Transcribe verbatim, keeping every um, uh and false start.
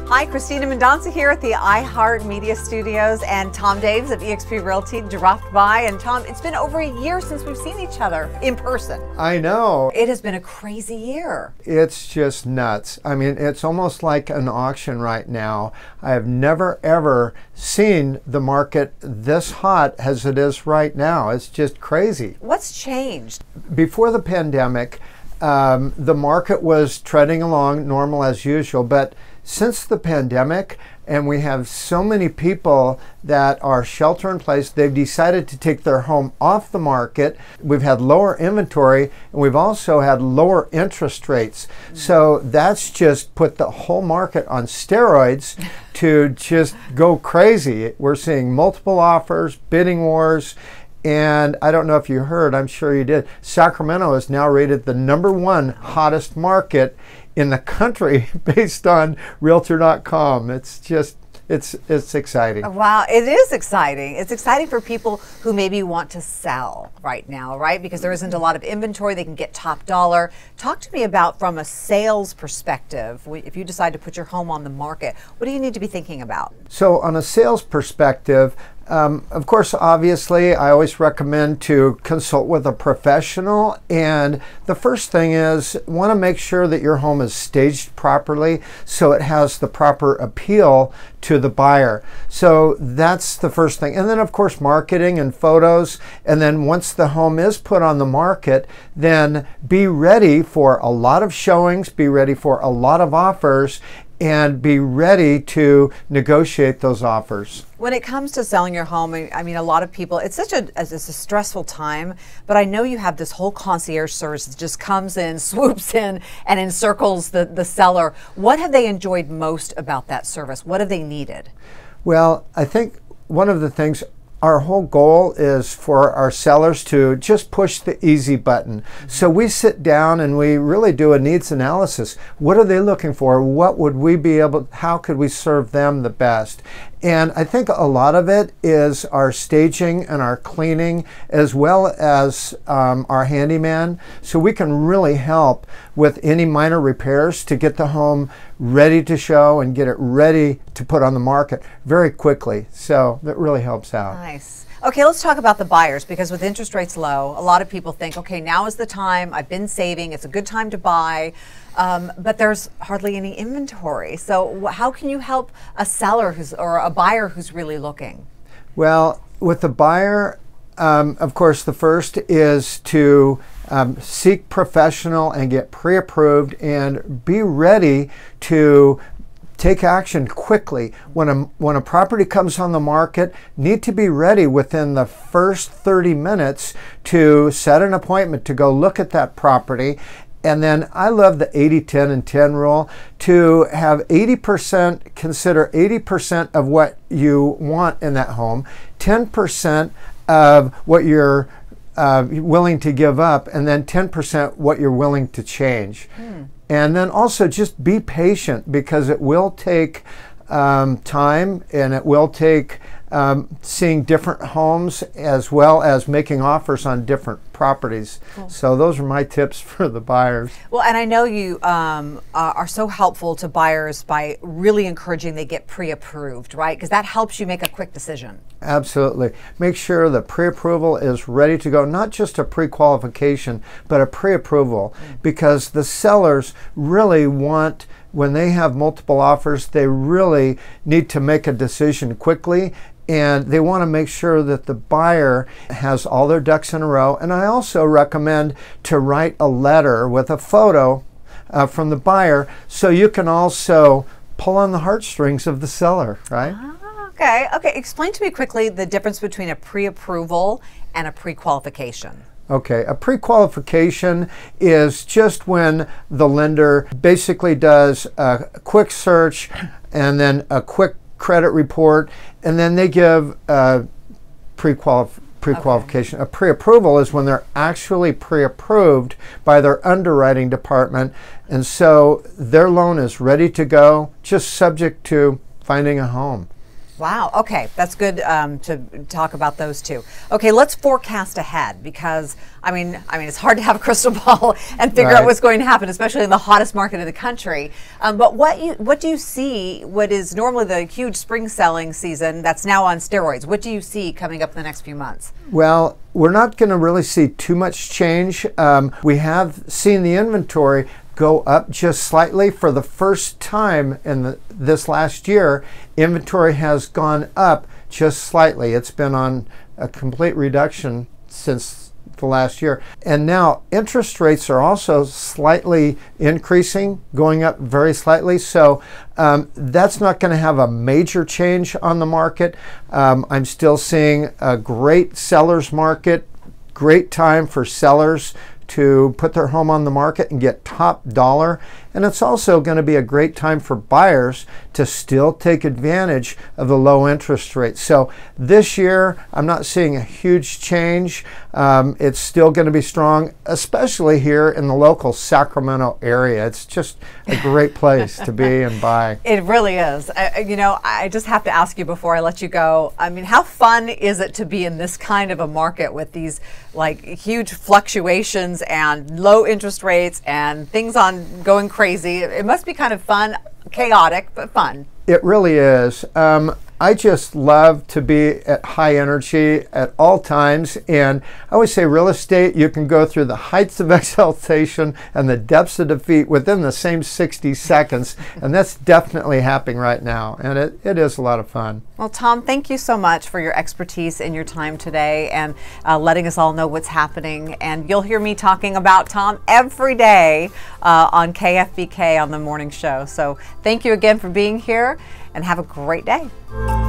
Hi, Cristina Mendonsa here at the iHeart Media Studios, and Tom Daves of eXp Realty dropped by. And Tom, it's been over a year since we've seen each other in person. I know. It has been a crazy year. It's just nuts. I mean, it's almost like an auction right now. I have never ever seen the market this hot as it is right now. It's just crazy. What's changed? Before the pandemic, um, the market was treading along normal as usual, but since the pandemic, and we have so many people that are shelter in place, they've decided to take their home off the market. We've had lower inventory, and we've also had lower interest rates. Mm-hmm. So that's just put the whole market on steroids to just go crazy. We're seeing multiple offers, bidding wars. And I don't know if you heard, I'm sure you did, Sacramento is now rated the number one hottest market in the country based on Realtor dot com. It's just, it's it's exciting. Wow, it is exciting. It's exciting for people who maybe want to sell right now, right? Because there isn't a lot of inventory, they can get top dollar. Talk to me about, from a sales perspective, if you decide to put your home on the market, what do you need to be thinking about? So on a sales perspective, Um, of course, obviously, I always recommend to consult with a professional. And the first thing is, want to make sure that your home is staged properly so it has the proper appeal to the buyer. So that's the first thing. And then, of course, marketing and photos. And then once the home is put on the market, then be ready for a lot of showings, be ready for a lot of offers, and be ready to negotiate those offers. When it comes to selling your home, I mean, a lot of people, it's such a, it's a stressful time, but I know you have this whole concierge service that just comes in, swoops in, and encircles the, the seller. What have they enjoyed most about that service? What have they needed? Well, I think one of the things, our whole goal is for our sellers to just push the easy button. Mm-hmm. So we sit down and we really do a needs analysis. What are they looking for? What would we be able, how could we serve them the best? And I think a lot of it is our staging and our cleaning, as well as um, our handyman. So we can really help with any minor repairs to get the home ready to show and get it ready to put on the market very quickly. So that really helps out. Nice. Okay, let's talk about the buyers, because with interest rates low, a lot of people think, okay, now is the time, I've been saving, it's a good time to buy, um, but there's hardly any inventory. So how can you help a seller who's, or a buyer who's really looking? Well, with the buyer, um, of course, the first is to um, seek professional and get pre-approved and be ready to take action quickly. When a, when a property comes on the market, need to be ready within the first thirty minutes to set an appointment to go look at that property. And then I love the eighty ten and ten rule, to have eighty percent, consider eighty percent of what you want in that home, ten percent of what you're uh, willing to give up, and then ten percent what you're willing to change. Mm. And then also just be patient, because it will take um, time, and it will take um, seeing different homes as well as making offers on different properties. Cool. So those are my tips for the buyers. Well, and I know you um, are so helpful to buyers by really encouraging they get pre-approved, right? Because that helps you make a quick decision. Absolutely. Make sure the pre-approval is ready to go, not just a pre-qualification, but a pre-approval, mm. because the sellers really want, when they have multiple offers, they really need to make a decision quickly, and they want to make sure that the buyer has all their ducks in a row. And I also recommend to write a letter with a photo uh, from the buyer, so you can also pull on the heartstrings of the seller, right? Ah, okay, okay. Explain to me quickly the difference between a pre-approval and a pre-qualification. Okay, a pre-qualification is just when the lender basically does a quick search and then a quick credit report, and then they give a pre-qualif pre-qualification. Okay. A pre-approval is when they're actually pre-approved by their underwriting department, and so their loan is ready to go, just subject to finding a home. Wow. Okay, that's good um, to talk about those two. Okay, let's forecast ahead because I mean, I mean, it's hard to have a crystal ball and figure Right. out what's going to happen, especially in the hottest market in the country. Um, but what you what do you see? What is normally the huge spring selling season that's now on steroids? What do you see coming up in the next few months? Well, we're not going to really see too much change. Um, we have seen the inventory go up just slightly for the first time in the, this last year. Inventory has gone up just slightly. It's been on a complete reduction since the last year. And now interest rates are also slightly increasing, going up very slightly. So um, that's not going to have a major change on the market. Um, I'm still seeing a great seller's market, great time for sellers to put their home on the market and get top dollar. And it's also going to be a great time for buyers to still take advantage of the low interest rates. So this year, I'm not seeing a huge change. Um, it's still going to be strong, especially here in the local Sacramento area. It's just a great place to be and buy. It really is. I, you know, I just have to ask you before I let you go. I mean, how fun is it to be in this kind of a market with these like huge fluctuations and low interest rates and things on going crazy? It must be kind of fun, chaotic, but fun. It really is. Um, I just love to be at high energy at all times. And I always say real estate, you can go through the heights of exaltation and the depths of defeat within the same sixty seconds. And that's definitely happening right now. And it, it is a lot of fun. Well, Tom, thank you so much for your expertise and your time today and uh, letting us all know what's happening. And you'll hear me talking about Tom every day uh, on K F B K on the morning show. So thank you again for being here and have a great day.